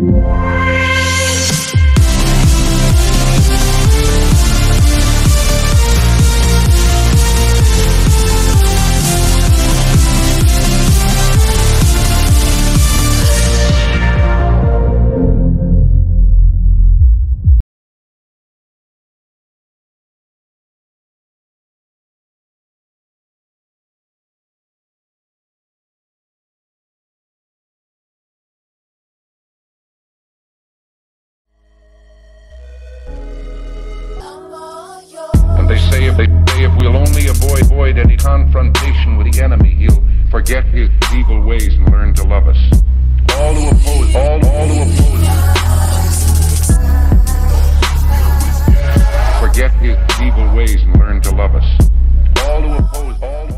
They say if we'll only avoid any confrontation with the enemy, he'll forget his evil ways and learn to love us. All who oppose, all who oppose, forget his evil ways and learn to love us. All who oppose, all